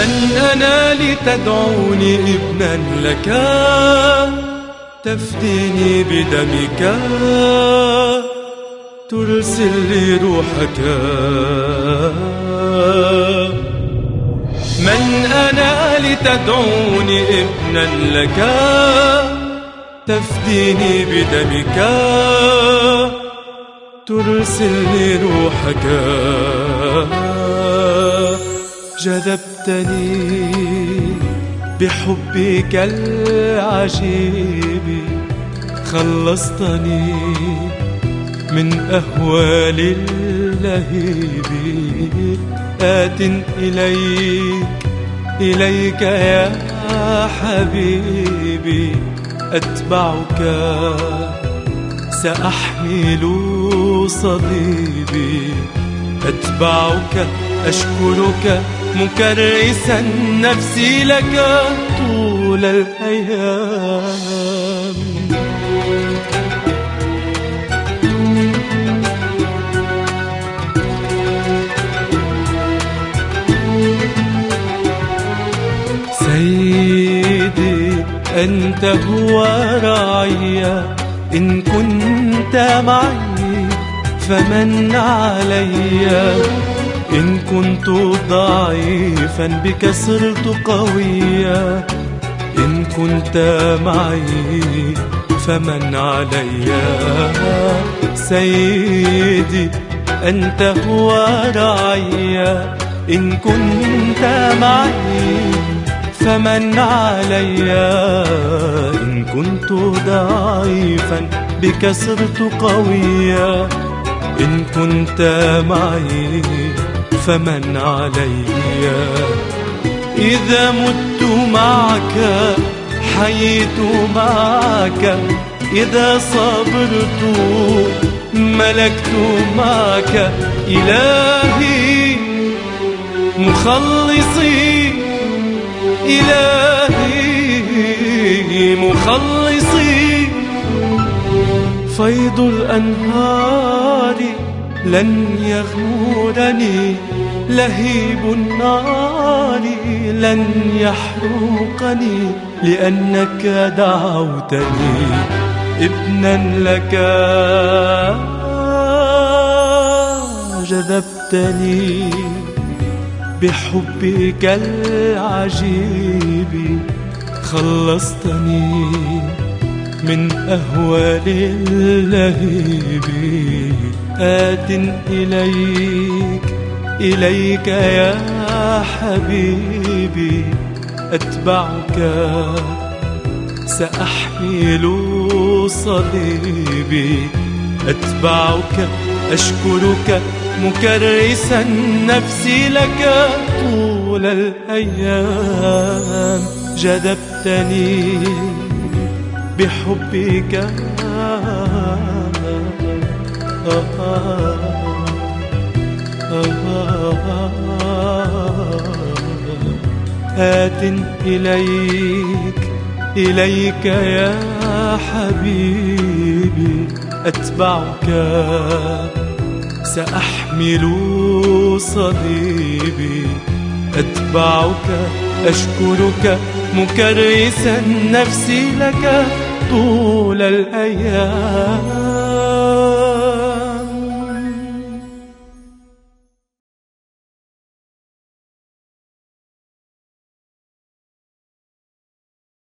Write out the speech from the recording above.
من أنا لتدعوني ابنا لك، تفديني بدمك، ترسل لي روحك. من أنا لتدعوني ابنا لك، تفديني بدمك، ترسل لي روحك. جذبتني بحبك العجيب، خلصتني من أهوال اللهيب. آت إليك يا حبيبي، أتبعك سأحمل صليبي. أتبعك أشكرك مكرسا نفسي لك طول الأيام. سيدي أنت هو راعي، إن كنت معي فمن علي. إن كنت ضعيفا بك صرت قويا، إن كنت معي فمن علي. سيدي أنت هو راعي، إن كنت معي فمن علي. إن كنت ضعيفا بك صرت قويا، إن كنت معي فمن علي. إذا مت معك حييت معك، إذا صبرت ملكت معك. إلهي مخلصي، إلهي مخلصي. فيض الأنهار لن يغمرني، لهيب النار لن يحرقني، لأنك دعوتني ابنا لك. جذبتني بحبك العجيب، خلصتني من أهوال اللهيب. آت إليك يا حبيبي، أتبعك سأحمل صليبي. أتبعك أشكرك مكرسا نفسي لك طول الأيام. جذبتني بحبك، آت إليك يا حبيبي، أتبعك سأحمل صليبي. أتبعك أشكرك مكرسا نفسي لك طول الأيام.